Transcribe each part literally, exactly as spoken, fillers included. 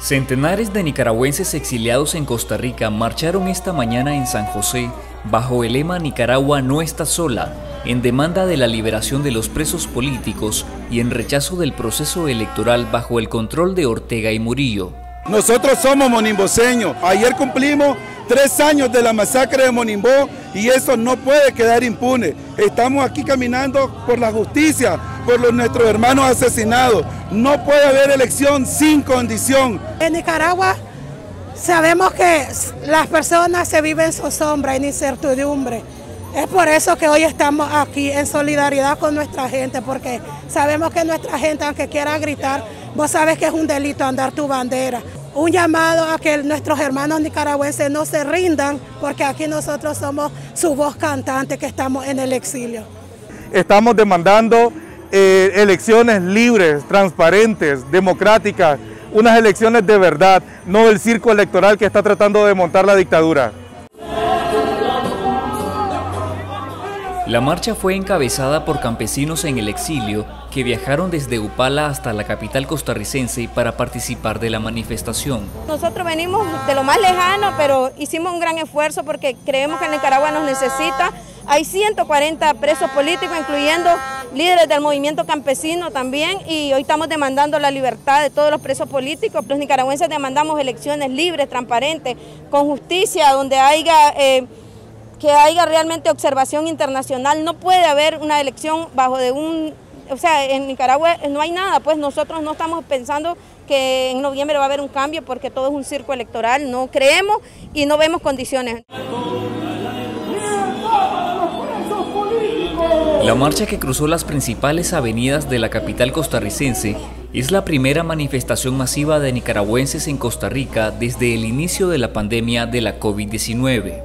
Centenares de nicaragüenses exiliados en Costa Rica marcharon esta mañana en San José bajo el lema Nicaragua no está sola, en demanda de la liberación de los presos políticos y en rechazo del proceso electoral bajo el control de Ortega y Murillo. Nosotros somos monimboceños. Ayer cumplimos tres años de la masacre de Monimbó y eso no puede quedar impune. Estamos aquí caminando por la justicia, por los, nuestros hermanos asesinados. No puede haber elección sin condición. En Nicaragua sabemos que las personas se viven en zozobra, en incertidumbre. Es por eso que hoy estamos aquí en solidaridad con nuestra gente, porque sabemos que nuestra gente, aunque quiera gritar, vos sabes que es un delito andar tu bandera. Un llamado a que nuestros hermanos nicaragüenses no se rindan, porque aquí nosotros somos su voz cantante que estamos en el exilio. Estamos demandando eh, elecciones libres, transparentes, democráticas, unas elecciones de verdad, no el circo electoral que está tratando de montar la dictadura. La marcha fue encabezada por campesinos en el exilio que viajaron desde Upala hasta la capital costarricense para participar de la manifestación. Nosotros venimos de lo más lejano, pero hicimos un gran esfuerzo porque creemos que Nicaragua nos necesita. Hay ciento cuarenta presos políticos, incluyendo líderes del movimiento campesino también, y hoy estamos demandando la libertad de todos los presos políticos. Los nicaragüenses demandamos elecciones libres, transparentes, con justicia, donde haya... Eh, que haya realmente observación internacional. No puede haber una elección bajo de un... O sea, en Nicaragua no hay nada, pues nosotros no estamos pensando que en noviembre va a haber un cambio porque todo es un circo electoral, no creemos y no vemos condiciones. La marcha que cruzó las principales avenidas de la capital costarricense es la primera manifestación masiva de nicaragüenses en Costa Rica desde el inicio de la pandemia de la COVID diecinueve.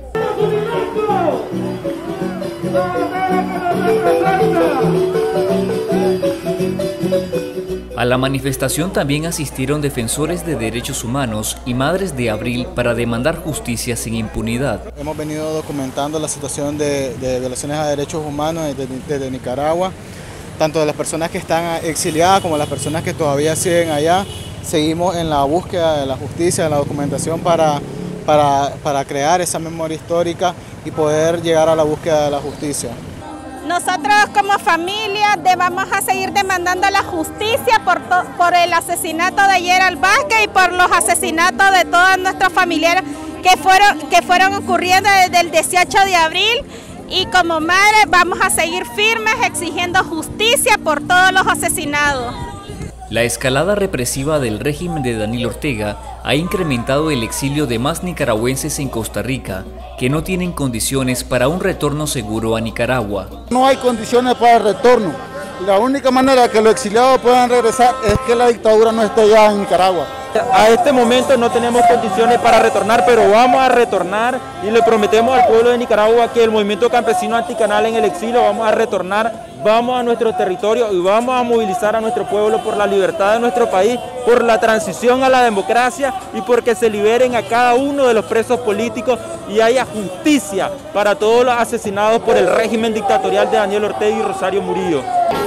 A la manifestación también asistieron defensores de derechos humanos y madres de Abril para demandar justicia sin impunidad. Hemos venido documentando la situación de, de violaciones a derechos humanos desde, desde Nicaragua, tanto de las personas que están exiliadas como las personas que todavía siguen allá. Seguimos en la búsqueda de la justicia, de la documentación para, para, para crear esa memoria histórica y poder llegar a la búsqueda de la justicia. Nosotros como familia vamos a seguir demandando la justicia por, por el asesinato de Gerald Vázquez y por los asesinatos de todos nuestros familiares que fueron, que fueron ocurriendo desde el dieciocho de abril, y como madre vamos a seguir firmes exigiendo justicia por todos los asesinados. La escalada represiva del régimen de Daniel Ortega ha incrementado el exilio de más nicaragüenses en Costa Rica, que no tienen condiciones para un retorno seguro a Nicaragua. No hay condiciones para el retorno. La única manera que los exiliados puedan regresar es que la dictadura no esté ya en Nicaragua. A este momento no tenemos condiciones para retornar, pero vamos a retornar y le prometemos al pueblo de Nicaragua que el movimiento campesino anticanal en el exilio vamos a retornar, vamos a nuestro territorio y vamos a movilizar a nuestro pueblo por la libertad de nuestro país, por la transición a la democracia y porque se liberen a cada uno de los presos políticos y haya justicia para todos los asesinados por el régimen dictatorial de Daniel Ortega y Rosario Murillo.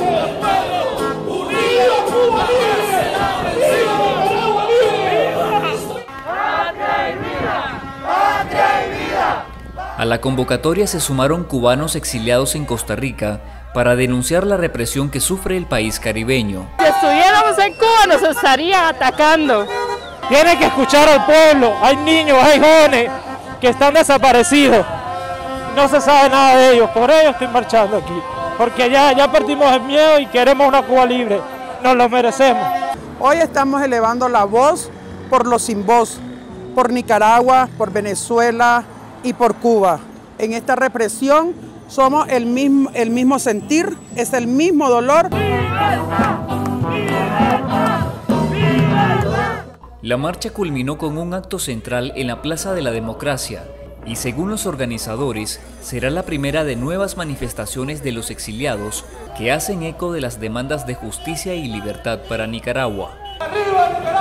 A la convocatoria se sumaron cubanos exiliados en Costa Rica para denunciar la represión que sufre el país caribeño. Si estuviéramos en Cuba nos estarían atacando. Tienen que escuchar al pueblo, hay niños, hay jóvenes que están desaparecidos. No se sabe nada de ellos, por ello estoy marchando aquí. Porque ya, ya perdimos el miedo y queremos una Cuba libre, nos lo merecemos. Hoy estamos elevando la voz por los sin voz, por Nicaragua, por Venezuela y por Cuba. En esta represión somos el mismo, el mismo sentir, es el mismo dolor. La marcha culminó con un acto central en la Plaza de la Democracia y, según los organizadores, será la primera de nuevas manifestaciones de los exiliados que hacen eco de las demandas de justicia y libertad para Nicaragua. ¡Arriba, Nicaragua!